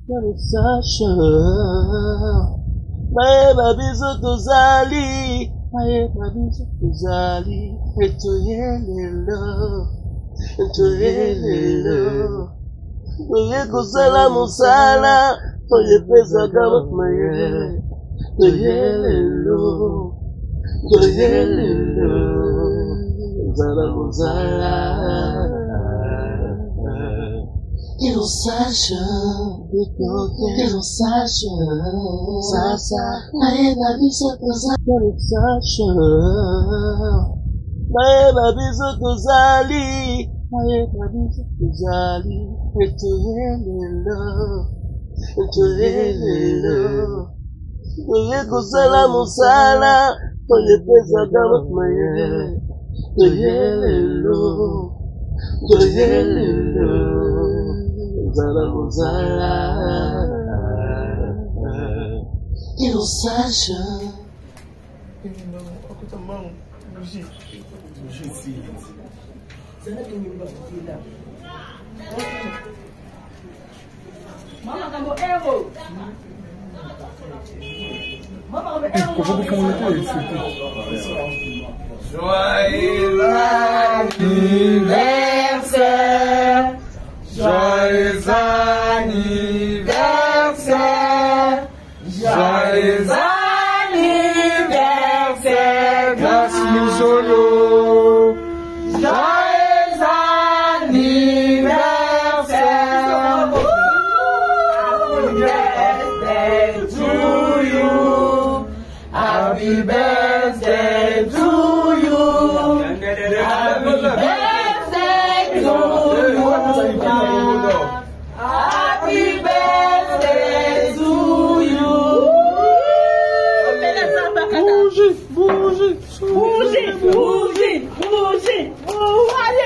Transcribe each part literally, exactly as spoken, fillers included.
que nous sachions. Maye babizo tozali, maye babizo tozali, etoyelelo, etoyelelo. Toye kozala mosala, toye pesa kama maye, toyelelo, toyelelo, zala mosala. Que nous sachions, que nous sachions, ça, ça, maye babizo tozali, que nous sachions, maye babizo tozali, maye babizo tozali, etoyelelo, etoyelelo, toye kozala mosala, toye pesa kama maye, toyelelo, toyelelo. Zala mozala, que nous sachions. Maman, comme héros. Maman, comme héros. Joyeux anniversaire. Joyeux anniversaire, joyeux anniversaire, Gasmi Solo. Joyeux anniversaire, happy birthday to you, happy birthday to you, happy birthday to you. Bougie, bougie, bougie, bougie, bougie, bougie.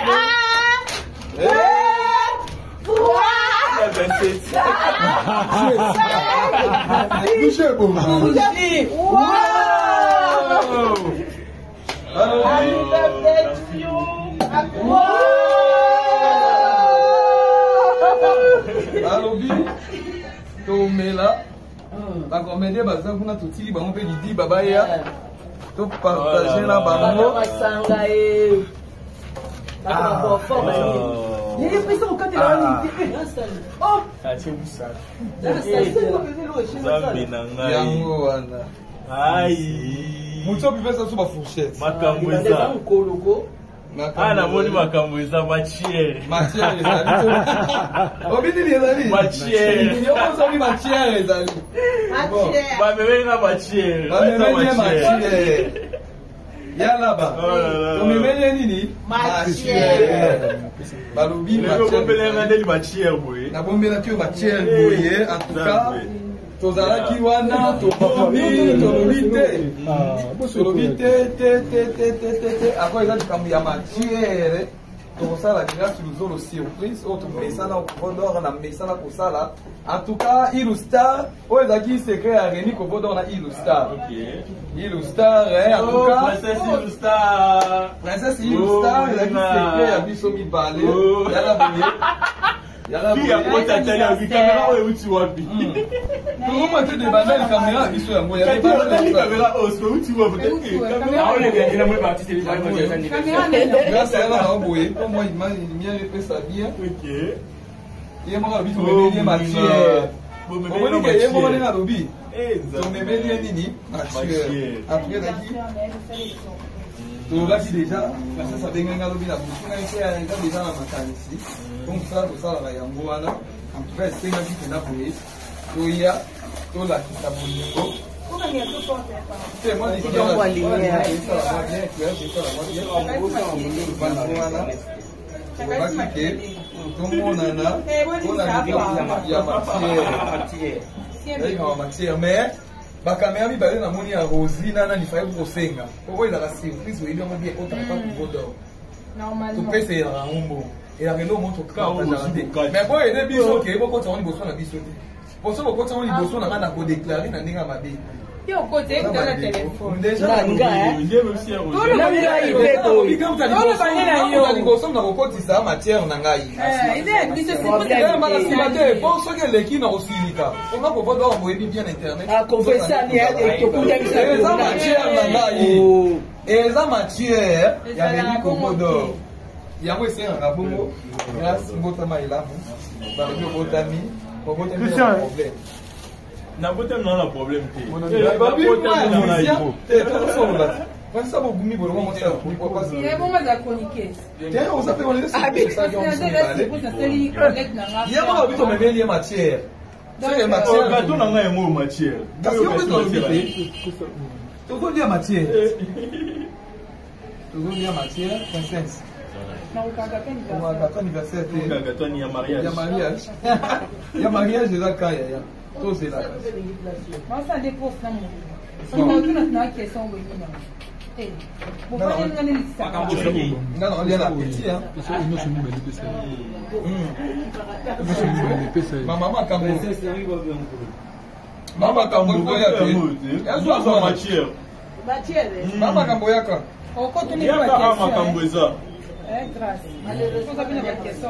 Bougie, bougie. Wow. Happy birthday to you. Alobi, Tomela, la comédie baza kuna tuti ba on peut dire baba ya, to partager la bango. Ah, bon, fort, bah, il y a l'impression quand il a oh, ah, c'est où ça? Yango wana. Aïe. Mucho bi pesa suba fourchette. Makambo eza. Ah, na moni makambo eza matière. Matière ezali. Obidi ni ezali. Matière. Yo ko bi matière ezali. matière. Ba bébé na matière. Ba bébé ni matière. Yala ba. To memele nini? Matière. Balobi matière. Na bombela ngandeli matière boye. Na bombela tu matière boye en tout cas. Tozalaki wana tokomi tolobi te. Tolobi te te te te te te te. Ako eza likambo ya matière. Tokosala déjà sur zolo surprise. Autre mesana okondor na mesana kosala. En tout cas, Ilustar, oh ezaki secret ya Rémi Kovodor na Ilustar. OK. Ilustar, hein, en tout cas. Princesse Ilustar. Princesse Ilustar, ezaki secret ya biso mibale. Yala boye. Yala boye. Ya kota tali ya caméra oyo uti wapi. Tout le monde débanda la caméra biso yango ya débanda la caméra oyo uti wapi. Caméra oyo ya kina mwe partie télé Caméra. Grâce à elle on boye. Pour moi il m'a lumière et fait ça bien. OK. Et moi biso bébé matière. Bon bébé que yé mo na lobi. Eh, donc bébé nini? Matière. Après daki. Donc là qui déjà, parce que ça vient à lobi la bouche, on a été déjà dans ma canne ici. Donc ça, ça la yango wana. En tout cas, c'est un petit peu na boye. Toya, tola qui t'a boniko. C'est moi qui t'ai envoyé. C'est ça la bien, c'est ça la bien. Voilà. Voilà qui est. Tout le monde en a. On a dit qu'il y a matière. Il y a matière. Mais, la caméra, il y a une rosine, il faut que vous senga. Pourquoi il y a la surprise où il y a un bien autant que vous donnez. Normalement. Tout peut c'est un rumbo. Et la vélo montre au cas où. Mais bon, il y a des bisous qui sont beaucoup de besoin de bisous. Pour ça, beaucoup de gens ont besoin de déclarer dans les mabe. Il y a un côté dans le téléphone. Déjà, Nanga, hein. Tout le monde est arrivé. Tout le monde est arrivé. Nous sommes dans le côté ça matière nanga. Eh, il est dit c'est pas c'est bon ce que l'équipe n'a aussi dit ça. On va pouvoir voir envoyer bien internet. Ah, converser à l'I A et tout le monde est arrivé. Ça matière nanga. Et ça matière, il y a des cocodo. Il y a aussi un rabongo. Grâce mbotama ila mu. Ba le botami, botami un problème. Na botami na la problème te. Ba botami na ila. Eh, tout ça là. Quand ça vous gumi bon moi ça pourquoi pas. Il est bon mais à chroniquer. Tiens, on s'appelle on est sur ça qui on se Il y a pas besoin de mettre matière. C'est matière. Gâteau na nga mo matière. Parce que on peut enlever. Toujours dire matière. Toujours dire matière, princesse. Non, on va gâteau anniversaire. On va gâteau il y a mariage. Il y a mariage. Il y a mariage de la caille. Tout c'est là. Moi ça dépose là mon. On a tout notre question oui non. Eh. Vous pas aller dans les Non non, il y a la petite hein. Maman quand même. Maman quand même boya te. Ya zo zo matière. Matière. Maman quand boya ka. On continue la question. Ya ka ma quand ça. Eh grâce. Malheureusement ça vient la question.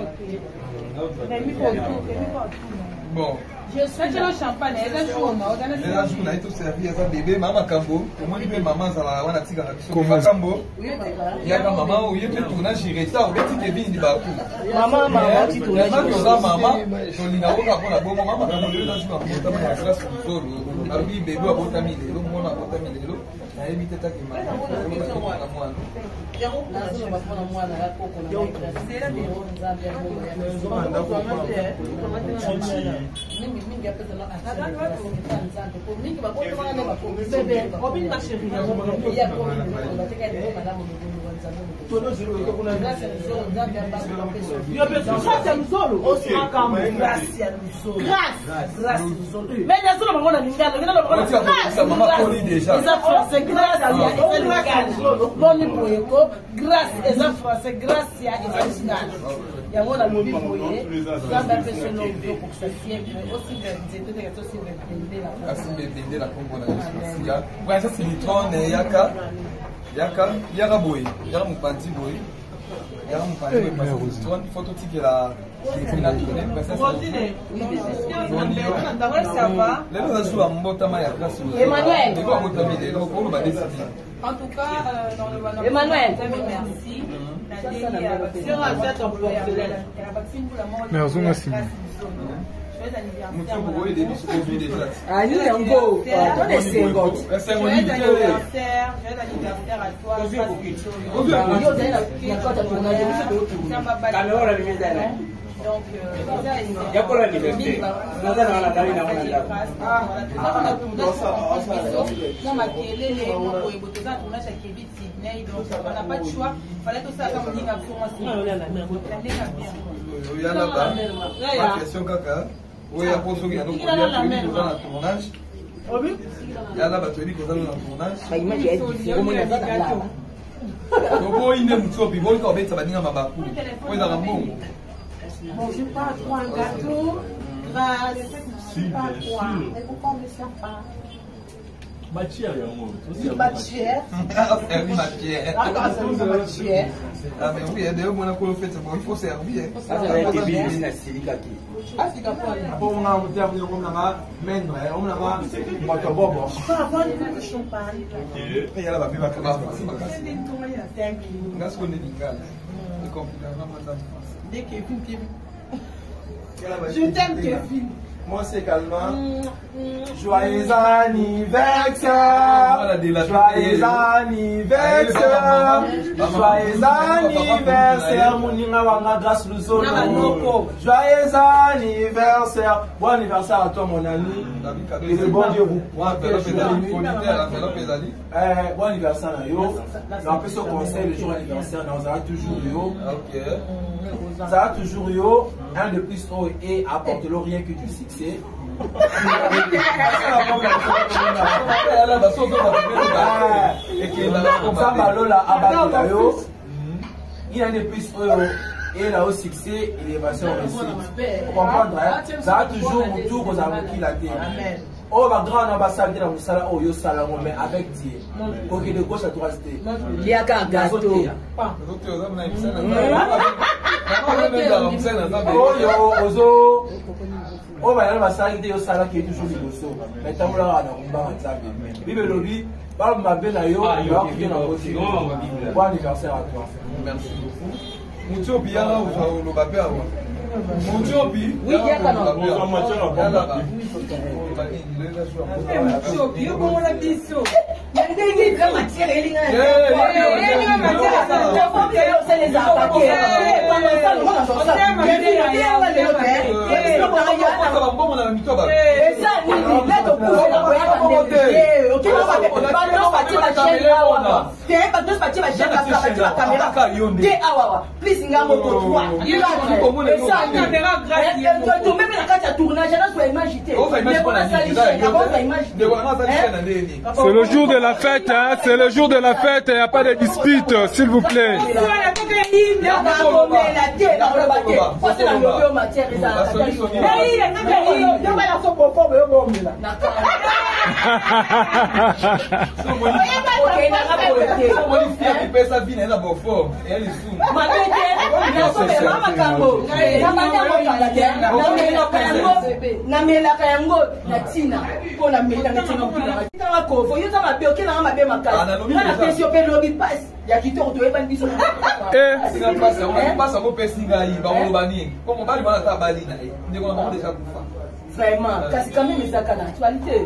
Bon. Je suis le champagne, elle a joué au mort. Elle a joué, elle a tout servi, elle a bébé, maman Kambo. Comment dit maman ça va, on a tigre avec Kambo. Il y a maman où il y a tout tournage, il reste là, où il y a Kevin di Bakou. Maman, maman, tu tournes. Maman, maman, je l'ai n'a pas pour la bonne maman, maman, elle a joué en montant à la classe pour solo. Alors lui, bébé a boté mille, l'homme on a boté mille, l'homme. Elle a évité ta qui m'a. Grâce à grâce eza français grâce ya original yango na lobi boye za ba pese no bio pour que ça tienne aussi de de de aussi de la asi bende la kombo na Yesu ya kwa ça c'est litron yaka yaka yaka boye yaka mupanti boye yaka mupanti boye parce que tu vois une photo tique la la tourner parce que ça va les gens jouent à mbotama ya classe Emmanuel ils vont mbotama les gens pour le ba décider. En tout cas, euh, dans le Vanama, Emmanuel, merci. Mais on a signé. Ah, nous sommes beaux. On est cinquante. Joyeux anniversaire, joyeux anniversaire à toi. Donc, il y a pas l'anniversaire. Non, ma télé, les mots pour les boutons, on a chaque bit Sydney, donc on n'a pas de choix. Il fallait que ça comme ligne à pour il y a là-bas. La question caca. Oui, il y a pour ceux qui ont un tournage. Il y a là-bas, tu dis qu'on a un tournage. Donc, il y a un tournage. Il y a un tournage. Il y a un tournage. Bon, je pas trop un gâteau, grâce, pas quoi. Et pourquoi on ne sert pas? Matière, il y a un mot. Matière. Ah, c'est matière. Ah, c'est matière. Ah, mais oui, d'ailleurs, moi, on a fait ça. Il faut servir. Ah, c'est vrai que bien, c'est silicate. Ah, c'est capable. Pour on a un terme comme on a mène, on a un moto bobo. Je peux avoir du champagne. Il y a là-bas, il va faire ça. Est-ce qu'on est légal? C'est compliqué, madame. Dès Kevin, Kevin. Je t'aime, Kevin. Moi, c'est calmant. Joyeux anniversaire. Joyeux anniversaire. Joyeux anniversaire. Moninga wanga grâce le sol. Joyeux anniversaire. Bon anniversaire à toi, mon ami. Et le bon Dieu vous. Bon anniversaire à yo. Un peu ce conseil, le jour anniversaire, on aura toujours yo. Ça va toujours yo. Un de plus haut et apporte-le rien que du succès. Il y a des plus et là au succès, il est passé au réussite. Comprendre, ça a toujours autour aux avocats la terre. Oh, ma grande ambassade dans le salon, oh, yo salon, mais avec Dieu. Ok, de gauche à droite, c'était. Il y a qu'un gâteau. Oh, yo, ozo. Oh, ma grande ambassade, yo salon qui est toujours ligoso. Mais tant que là, on a un bar à table. Bible lobby, parle ma belle à yo, il va quitter dans votre vie. Bon anniversaire à toi. Merci beaucoup. Moutio Biara ou le papé avant. Moutio Bi. Oui, il y a qu'un C'est le jour de la fête, hein? C'est le jour de la fête, il n'y a pas de dispute, s'il vous plaît. Vraiment, parce que quand même, c'est une actualité.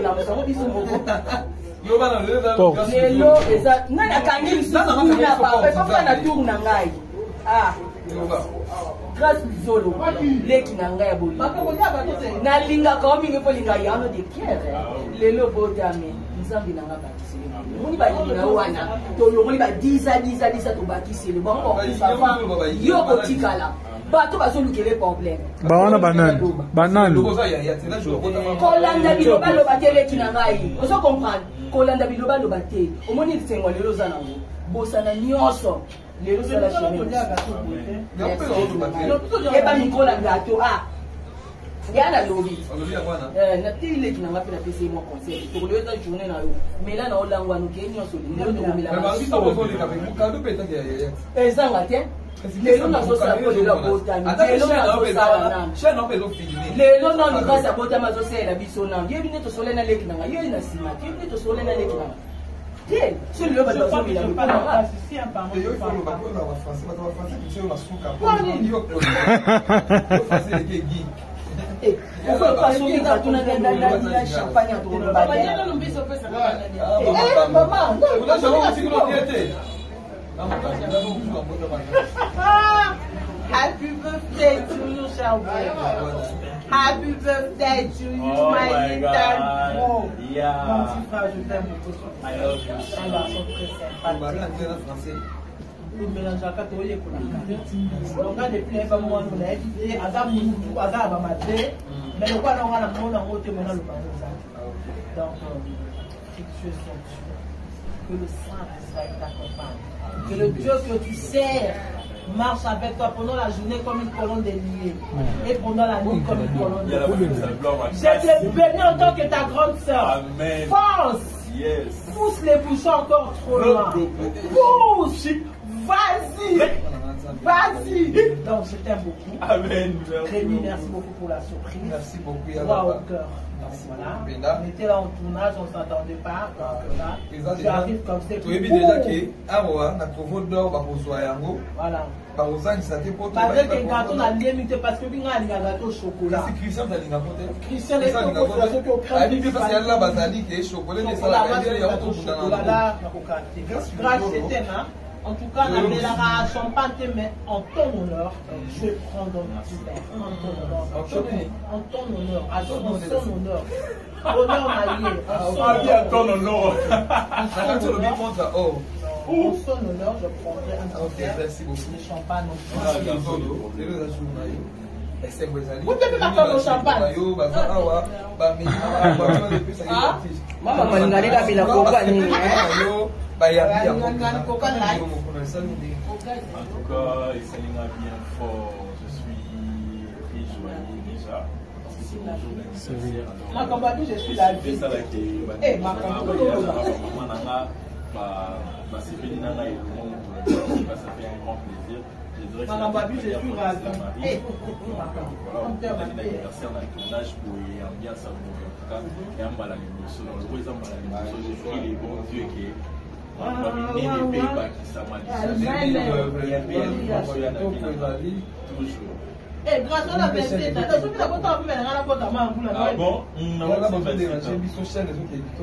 Ah, grâce Zolo, les qui n'ont rien bouli. Na linga comme il faut linga yano de pierre. Les lobos d'amé, nous avons bien bâti. On y va linga wana. To lo on y va dix à dix à dix à to bâti c'est le bon on ça va. Yo kotikala. Ba to ba so lukele problème. Ba wana banane. Banane. Kolanda biloba lo batele qui n'a ngai. On se comprendre. Kolanda biloba lo batele. Au moni tsengwa lelo za nango. Bosana nyoso. Les rues de la chemise. Et pas Nicolas Gato. Ah, il y a la lobby. La télé qui n'a pas fait la P C mon conseil. Pour le temps journée là, mais là on l'a envoyé nous qui nous sommes. Les autres nous la. Et ça va tiens. Les gens n'ont pas de la beauté. Les gens n'ont pas de les gens n'ont pas de beauté. Mais aussi la bisonna. Il y a une autre soleil dans l'écran. Il y a une asima. Il y a une autre soleil dans l'écran. Je ne sais pas si un parent Happy birthday to you, Shelby. Happy birthday to you, oh my, my little bro. Yeah. Mon petit frère, je t'aime beaucoup. I love you. Un garçon très sympathique. Il mélange à quatre oeufs pour la carte. Donc, quand les plaies, pas moi, nous l'avons dit. Adam, nous avons amaté. Mais le quoi, on a la monde en haut, et maintenant, le parle. Donc, que Dieu soit Dieu. Que le Saint-Esprit t'accompagne. Que le Dieu que tu sers marche avec toi pendant la journée comme une colonne de liée et pendant la nuit comme une colonne de liée. Je te bénis en tant que ta grande sœur. Amen. Force. Yes. Pousse les bouchons encore trop loin. Pousse. Vas-y. Vas-y. Donc je t'aime beaucoup. Amen. Rémi, merci beaucoup pour la surprise. Merci beaucoup. Droit au cœur. Voilà. On était là en tournage, on ne s'entendait pas. Donc là, tu arrives comme ça. Tu as vu déjà que Aroa n'a pas voulu d'or pour soi. Voilà. Par aux années, ça t'est pas tout. Parce que quand on a limité, parce que nous avons un gâteau au chocolat. C'est Christian qui a l'ingapotté. Christian est au chocolat. Il dit parce qu'il y a la basilique et chocolat. Il y a un autre chocolat. Grâce c'était là. En tout cas, la mélara champagne, mais en ton honneur, je vais prendre un petit verre. En ton honneur. En ton honneur. À son honneur. Honneur marié. À ton honneur. En son honneur, je prendrai un petit verre de champagne. Vous devez m'attendre au champagne. Maman, on va aller la compagnie. En tout cas, il s'aligne bien fort. Je suis très joyeux déjà. Parce que Makambadu, je suis la vie. Eh, Makambadu. Makambadu, je suis ravi. Eh, eh, grâce à la vérité, t'as tout le monde a pu faire la porte à main. Ah bon? Non, on a pas fait des machins, ils sont chers, les autres qui sont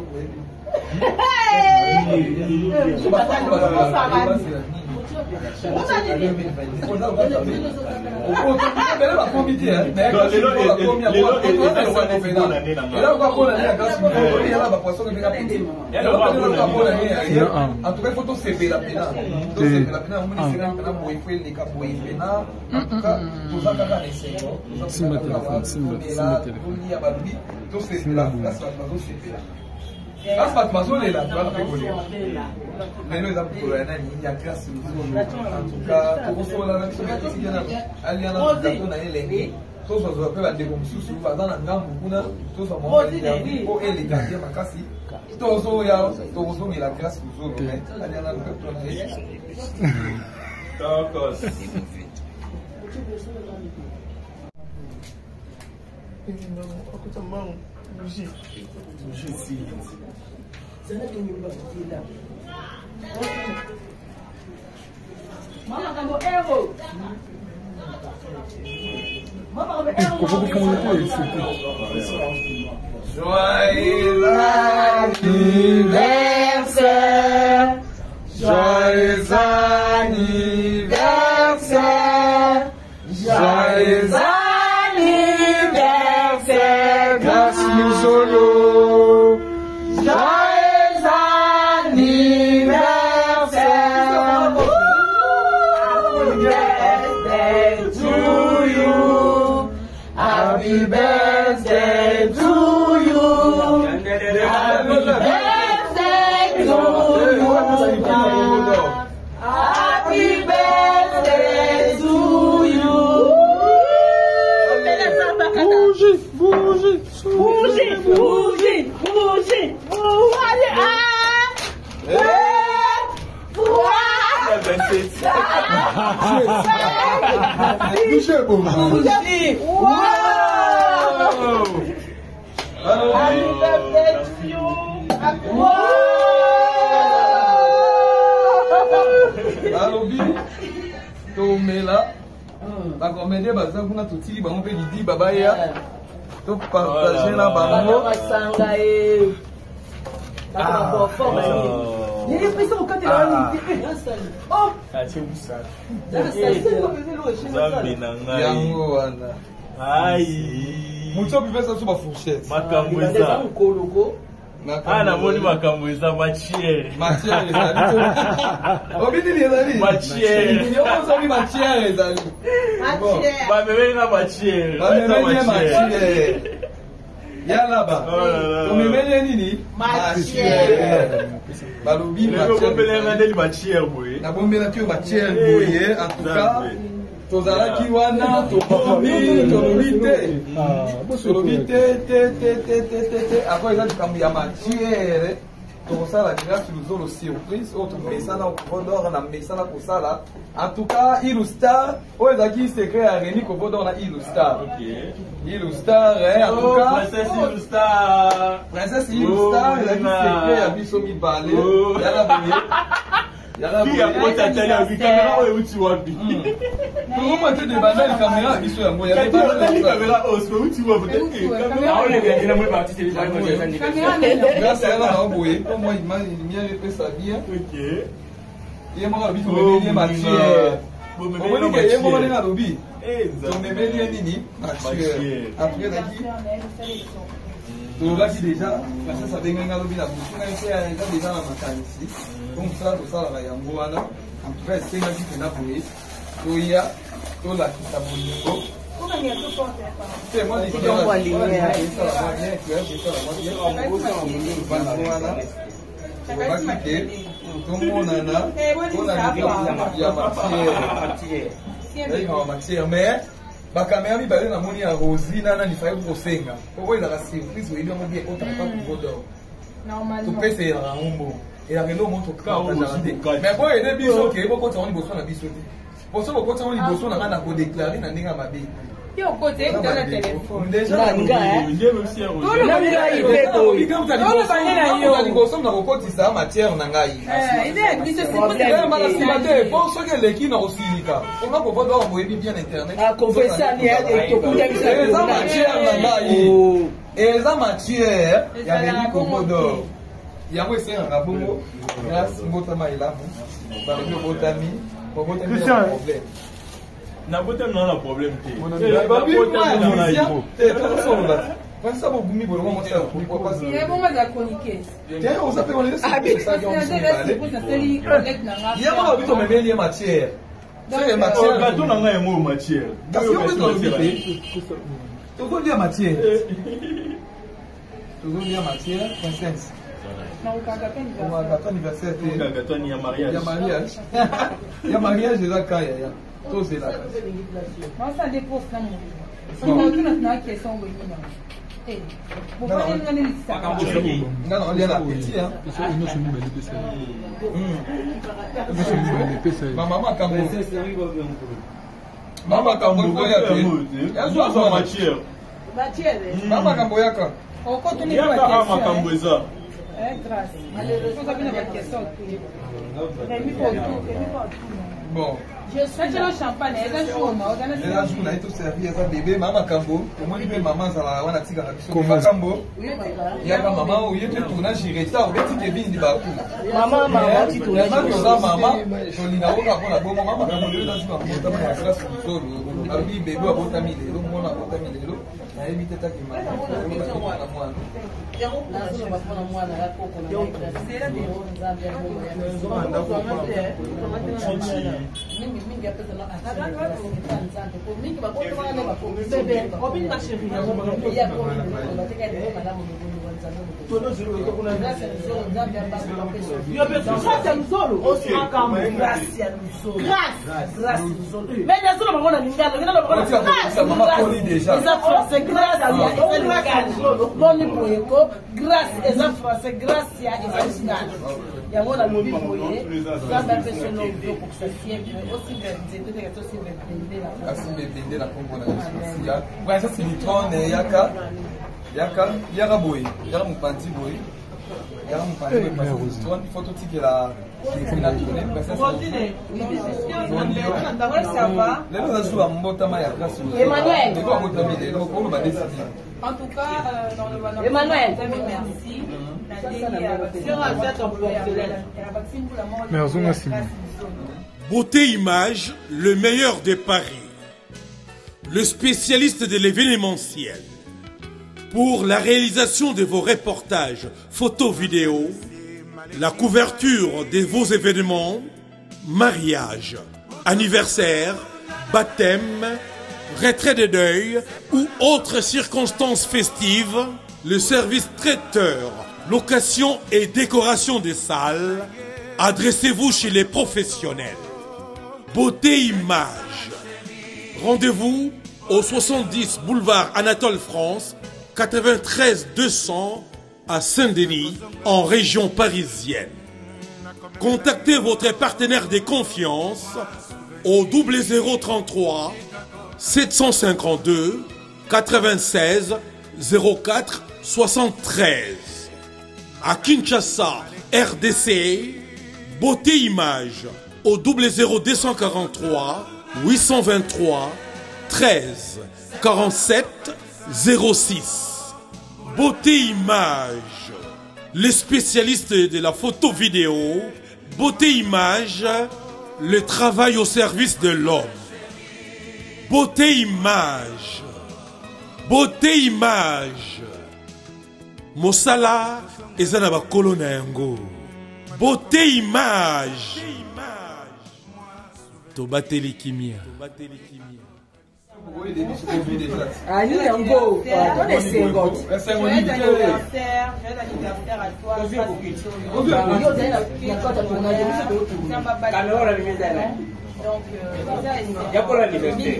en tout cas, il faut tout séparer la pena. Tout séparer la pena, on va essayer de faire les capos et pena. En tout cas, tout ça, quand on essaie, tout ça, tout ça, tout c'est là, là, c'est là. As pas maso le la tu vas pas rigoler. Mais nous avons pour la nani il y a grâce en tout cas pour ça la même chose ici yana aliana dans na elenge tous on va faire des comme sous va dans la ngambu kuna tous on va faire pour elle les garder makasi tous on ya tous on la grâce pour eux mais aliana le peuple na ele d'accord Bougie. Bougie ici. C'est là que nous sommes là. Maman, comme héros. Maman, comme héros. Joyeux anniversaire. Joyeux anniversaire. Joyeux anniversaire. Solo. Joyeux anniversaire. Happy birthday to you. Happy birthday to you. Happy birthday to you. Bougie, bougie, bougie, bougie, bougie, bougie, bougie, bougie, happy birthday to you. Alobi, Tomela. La comédie baza kuna tutili bango pe lidi baba ya to partager na bango basanga e ba ko fo ba ni ni pesa ko kate la ni oh a ti busa yango wana ai mucho bivesa so ba fourchette makambo eza koloko ah namoni makambo eza matière matière ezali obidi ezali matière yo ozobi matière ezali matière ba bébé na matière ba bébé na matière yala ba to bébé nini matière balobi matière ko belenga ndeli matière boye na bombela tu matière boye en tout cas tozalaki wana tolobi tolobi te tolobi te te te te te te te ako eza likambo ya matière tokosala grâce luzolo surprise oyo tomesana kovodor na mesana kosala en tout cas Ilustar oyo ezalaki secret ya Reni kovodor na Ilustar Ilustar en tout cas princesse Ilustar princesse Ilustar ezalaki secret ya biso mibale yala boye qui a porté à télé avec caméra ou tu vois bien comment tu demandes la caméra qui soit moi il y a pas de caméra oh c'est où tu vois peut-être que caméra on est bien il a moins parti c'est déjà grâce à la envoyé comme moi il m'a il m'a fait ça bien OK il y a moi habite au milieu matière bon mais il y a moi dans lobby eh on me met bien nini matière après daqui tolobaki déjà princesse abengai nga lobi na busu ngai mpe eza déjà na makanisi donc mosala tosalaka yango wana en tout cas esengaki mpena boye toya tolakisa bolingo te moi wana tolobaki ke tomonana mpona likambo ya matière yalikama matière mais bakamera mibale na moni ya Rosina na nifaye kosenga poko ezaka surprise oyebi yango bien otaka pa pouvoir d'or topesa elaka ngombo elaka elo mo tokatazala te mais po ede biso ke bokota ngo liboso na biso te poso bokota ngo liboso na nga na kodeklare na ndenge ya mabe Yo côté dans la téléphone. Déjà nga hein. liboso na kokotisa matière na ngai. Eh, ide biso c'est pour ceux qui leki na osilika. On a pouvoir voir boyebi bien internet. Ah confessa ni et tokuta bisa. Eza matière na ngai. Eza matière ya bebi komodo. Yango esengaka bongo grâce mbotama elamu. Balobi obotami, obotami na problème. Na botem na problème te. Ba botem na ibo. Eh, tout ça là. Quand ça vous bumi bon comment ça pourquoi pas. Il est bon à chroniquer. Tiens, on s'appelle on est Ah, mais ça c'est il y a pas habitué mais les matières. C'est matière. Gâteau na nga mo matière. Parce que on peut inviter. Toujours bien matière. Toujours bien matière, princesse. Non, on va gâteau anniversaire. Gâteau ni ya mariage. Ya mariage. Ya mariage de la kaya ya. Tout c'est là. Moi ça dépose là mon. On a tout notre question au niveau. Eh. Vous pas aller dans ça. Non non, on est là petit hein. Maman Kambo. Maman Kambo ko ya te. Ya zo zo matière. Matière. Maman Kambo ya ka. On continue Ya la ka ma Kambo question. eza. Eh grâce. Malheureusement ça vient avec question. Rémi pour tout, Rémi pour tout. Bon. Je suis le champagne, elle a joué au mort, elle a Elle a joué, elle a tout servi, elle a bébé, maman Kambo. Au moins, il maman, ça va, on a tigre avec son Kambo. Il y a maman, il y a tout tournage, il reste là, on va tirer bien du bateau. Maman, maman, tu tournes. Maman, maman, je l'ai n'a pas la bonne maman, Kambo, elle a joué à mon tabac, elle a grâce au sol. Alors, il bébé a beau tamis, le monde a beau tamis, le il a évité ta qui m'a c'est grâce à lui, grâce et ça français, grâce à Ismaël. Il y a un lobby moyen, ça va faire son nom pour que ça tienne, aussi bien aussi bien Asi bébé la Congo na ya. Ouais, ça c'est Litron et Yaka. Yaka, Yaka boy, Yaka mupanti boy. Yaka mupanti boy parce que toi une photo tique la la tourner parce que ça va. Les gens jouent à Mbotama ya grâce. Emmanuel. Les gars Mbotama les gens pour le décider. En tout cas, euh, dans le Vanama, Emmanuel. merci. Merci. Beauté Image, le meilleur des paris. Le spécialiste de l'événementiel. Pour la réalisation de vos reportages, photos, vidéos, la couverture de vos événements, mariage, anniversaire, baptême, retrait de deuil ou autres circonstances festives, le service traiteur, location et décoration des salles, adressez-vous chez les professionnels. Beauté Image. Rendez-vous au soixante-dix boulevard Anatole France, quatre-vingt-treize deux cents à Saint-Denis, en région parisienne. Contactez votre partenaire de confiance au double zéro trente-trois sept cent cinquante-deux quatre-vingt-seize zéro quatre soixante-treize. À Kinshasa, R D C, Beauté Image au double zéro deux cent quarante-trois huit cent vingt-trois treize quarante-sept zéro six. Beauté Image, les spécialistes de la photo vidéo. Beauté Image, le travail au service de l'homme. Beauté Image, Beauté Image, Mosala ezana ba kolona yango. Beauté Image, Tobateli Kimia. Oui, des biscuits déjà. Ah, nous, on go. On est cinquante. C'est un Joyeux anniversaire, joyeux anniversaire à toi. Donc, il y a pour l'anniversaire.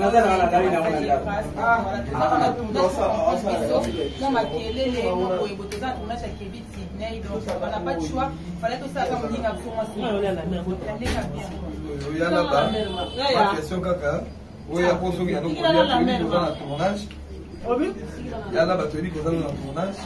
Non, ma kelele, mon boybo, tout ça, on a chaque bit Sydney, donc on n'a pas de choix. Il fallait que ça comme une action en il y a là-bas. La question caca. Oui, il y a pour ceux qui ont un tournage. Il y a là-bas, tu dis qu'on a un tournage.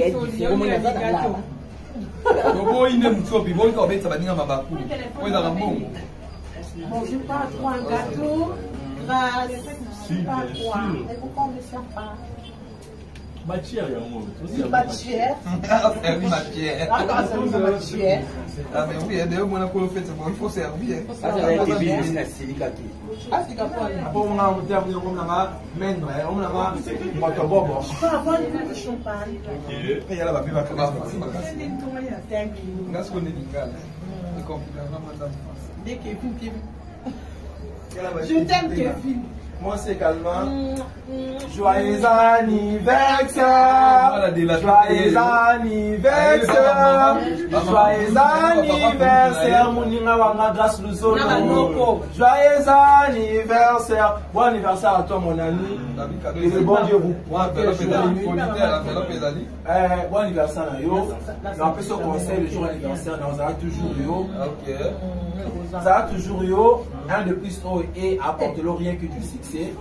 Donc, il y a un petit peu de temps, il y a un petit peu de temps. Bon, je pas trop un gâteau. Grâce. Pas quoi. Et pourquoi on ne sert pas? Matière, il y a un mot. Oui, matière. Ah, oui, matière. Ah, c'est une matière. Ah, mais oui, d'ailleurs, moi, on a fait ça. Il faut servir. Ah, ça va être bien, c'est silicato. Ah, c'est capable. Après, on a un terme de comme la main, on a un moto bobo. Je peux avoir une champagne. Il y a là-bas, il va faire ça. C'est compliqué, madame. Dès que je t'aime, Kevin. Moi, c'est calmant. Joyeux anniversaire. Joyeux anniversaire. Joyeux anniversaire. Moninga wanga grâce Luzolo. Joyeux anniversaire. Bon anniversaire à toi, mon ami. Et le bon Dieu vous. Bon anniversaire à yo. Après ce conseil, le jour anniversaire, on aura toujours yo. Ça va toujours yo. Un de plus haut et apporte-le rien que du succès.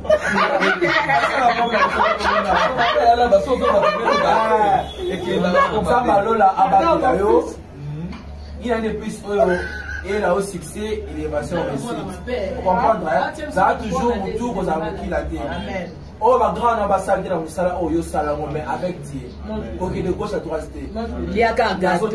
Ça malola abatela yo. Il y a un de plus haut et là au succès, élévation réussite. Vous comprenez? Ça va toujours autour aux avocats la terre. Amen. Oh, ma grande ambassade de la Moussala, oh, yo salamo, mais avec Dieu. Ok, de gauche à droite, c'était. Il y a qu'un gâteau.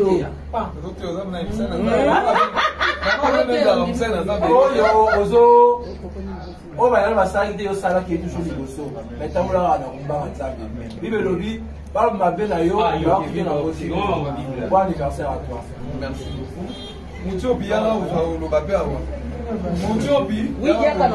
Oh, yo, ozo. Oh, ma grande ambassade de yo sala qui est toujours ligoso. Mais tant que là, on va en savoir. Bible lobby, parle ma belle à yo, il va quitter dans votre série. Bon anniversaire à toi. Merci beaucoup. Moutio Biala ou le Babé avant. Moutio Bi. Oui, il y a qu'un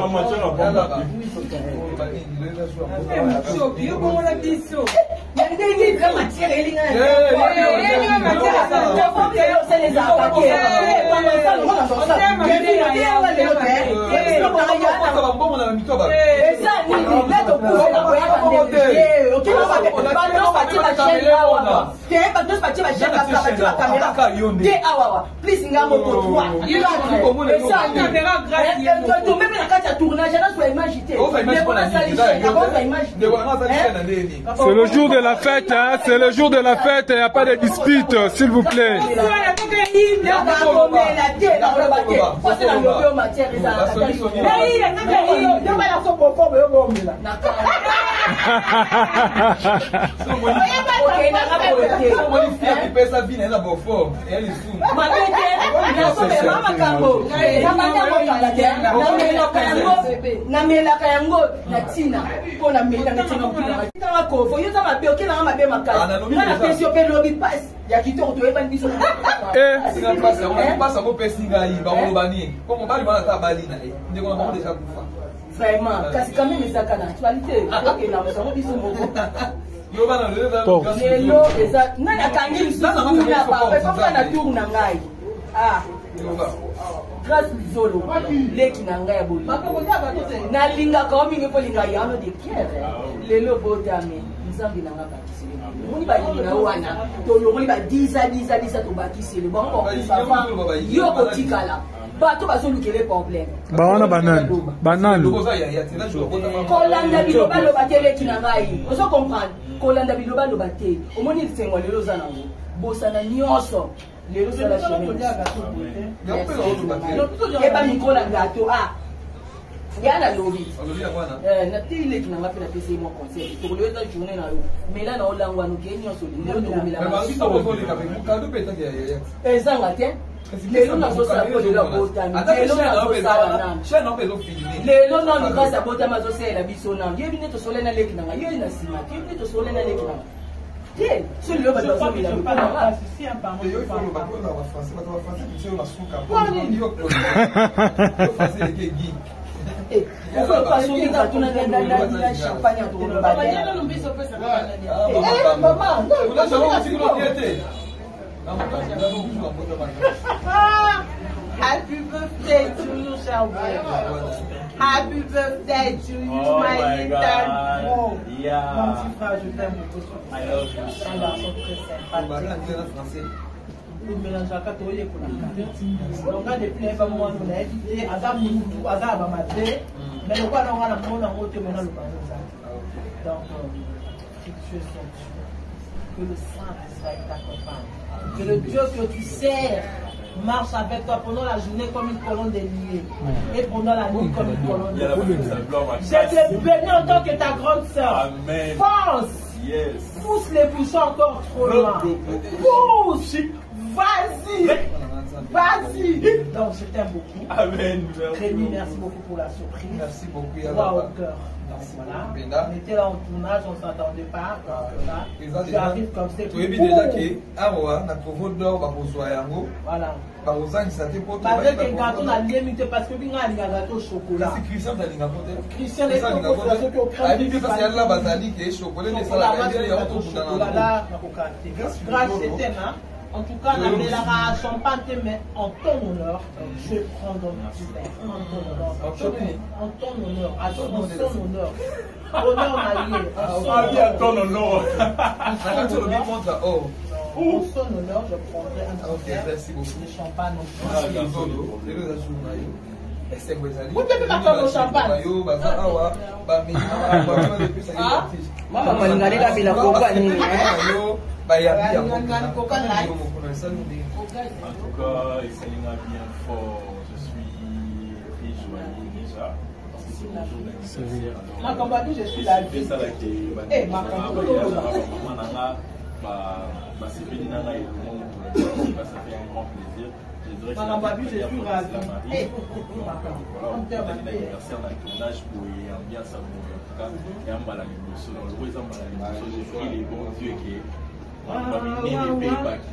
please ngamo pour même la tournage, c'est le jour de la fête, hein? C'est le jour de la fête, il n'y a pas de dispute, s'il vous plaît. namelaka yango na tina mpo namelaka tina kofo yo ta mabe okela mabe makasi na pesi yo pe lobi passe ya kitoko toyebani biso singa pasi yango pasi yango pesi ngai bakoloba nini mpo mobali bana ta bali na ye ndeko na bango deja kufa vraiment kasi quand même ezaka na actualité okenda mosango biso moko lelo eza nani akangi lisusu na papa papa na tour na ngai ah grâce Luzolo leki na ngai ya boli nalingaka o mingi mpo linga yano de pierre lelo botame nzambe na nga bakisele moni balingi na yo wana tolongoli badiza diza diza tobakisele bango bakisava yo kotikala bato bazolukele problème bawana banani banani kolanda biloba loba te leki na ngai ozo comprendre kolanda biloba loba te omoni lisengwa lelo oza nango bosana nyonso lelo sala chemin eba mikro na gato ah ya na lobi eh na tile kina ngapi na pesi mo concert to le ta journée na yo mela na olangwa no ke nyonso lelo to mela mais bangi to ko lika pe kadu peta ke ya ezanga te lelo na zo sala ko lelo bota lelo na zo sala na che no pezo filmer lelo na ni grâce à bota ma zo sala biso na yebi ne to sole na leki na yo na sima yebi ne to sole na leki na Tiens, celui-là va dans le milieu. Si un parent. Il faut le bateau là, va français, va français, c'est la souka. Pourquoi il faut français les guides. Eh, on peut pas sauver quand on a la champagne à tout le monde. Eh, maman, happy birthday to you, Shelby. Happy birthday to you, Oh my my little God. bro. Yeah. Mon petit frère, je t'aime beaucoup. I love you. Un garçon très sympathique. Il mélange à quatre oeufs pour la carte. Donc, quand depuis un moment, on a dit, et Azam Moutou, Azam Amaté, mais le quoi, on a la monde en haut, on a le bazar. Donc, que tu es son Dieu. Que le sang d'Israël t'accompagne. Que le Dieu que tu sers marche avec toi pendant la journée comme une colonne déliée et pendant la nuit comme une colonne Il y a la déliée. police, Je te bénis en tant que ta grande sœur. Amen. Force! Yes. Pousse les bouchons encore trop loin. Pousse! Vas-y! Vas-y! Donc je t'aime beaucoup. Amen. Rémi, merci beaucoup pour la surprise. Merci beaucoup. Droit au cœur. Donc voilà. On était là en tournage, on ne s'attendait pas. Donc là, tu arrives comme c'est. Tu as vu déjà que Aroa, na Kovo d'or, va pour Soyango. Voilà. Par aux ans, ça t'est pour toi. Malgré que gâteau n'a limité parce que bien un gâteau au chocolat. C'est Christian qui a l'ingapoté. Christian est au chocolat. Ah, il parce qu'il y a de la basilique et chocolat, mais ça la reine, il y a autre chose dans la Grâce c'était là. En tout cas, la mélara champagne, mais en ton honneur, je vais prendre un petit verre. En ton honneur. En ton honneur. À ton honneur. Honneur marié. Ah bien, ton honneur. En son honneur, je prendrai un petit verre de champagne. Vous devez pas faire le champagne. Mama malingalela bila kuoga nini? En tout cas, il s'aligne bien fort. Je suis très joyeux déjà. Parce que c'est mon jour d'anniversaire. Ma campagne, je suis la vie. Eh, ma campagne. Ça fait un grand plaisir. Madame Babu, je suis ravi. Voilà, on a l'anniversaire dans le tournage pour y bien savourer. En tout cas, il y a un mal à l'émotion. Dans le roi, il y a un mal à l'émotion. Je prie les bons dieux qui est. On va venir les pays qui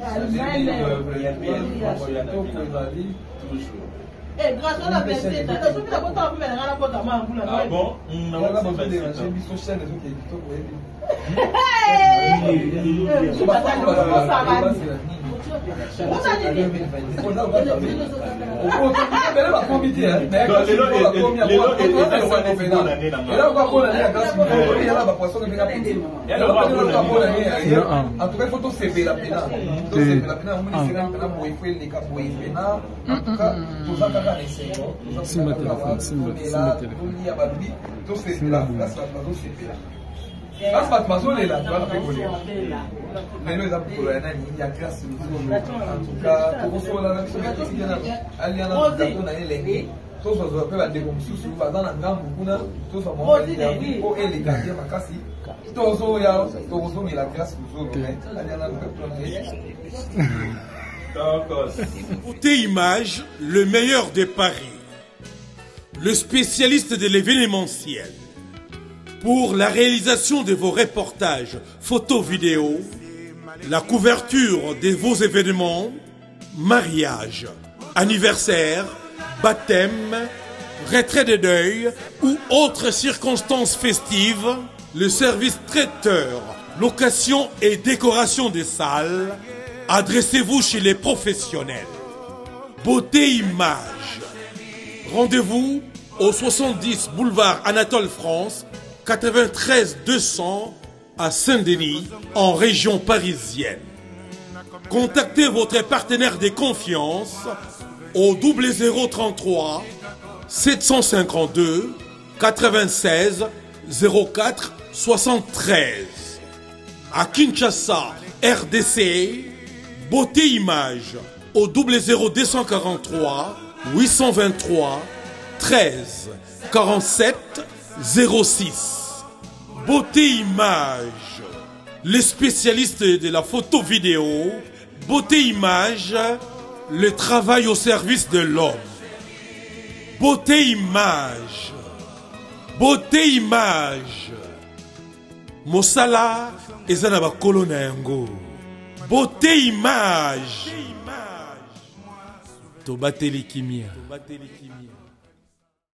s'amalissent. Toujours. Eh, grâce à la vérité, tu as vu la bonne temps, mais la bonne temps, ah bon? Non, c'est pas ça. Grâce à toi, les là, tu vas faire voler. Mais nous, les apôtres, il y a grâce en tout cas, pour qu'on soit là, il y a un tous on se la déconstruction sur dans la gamme beaucoup là tous on monte les pour et les garder ma casse tous on y a tous on y la grâce pour nous mais Beauté Image, le meilleur de Paris, le spécialiste de l'événementiel. Pour la réalisation de vos reportages, photos, vidéos, la couverture de vos événements, mariage, anniversaire, baptême, retrait de deuil ou autres circonstances festives, le service traiteur, location et décoration des salles, adressez-vous chez les professionnels. Beauté Image. Rendez-vous au soixante-dix boulevard Anatole France, quatre-vingt-treize deux cents à Saint-Denis, en région parisienne. Contactez votre partenaire de confiance au double zéro trente-trois sept cent cinquante-deux quatre-vingt-seize zéro quatre soixante-treize. À Kinshasa, R D C, Beauté Image au double zéro deux cent quarante-trois huit cent vingt-trois treize quarante-sept zéro six. Beauté Image, les spécialistes de la photo vidéo. Beauté Image, le travail au service de l'homme. Beauté Image, Beauté Image, Mosala eza na bakolo na yango. Beauté Image, tobateli kimia.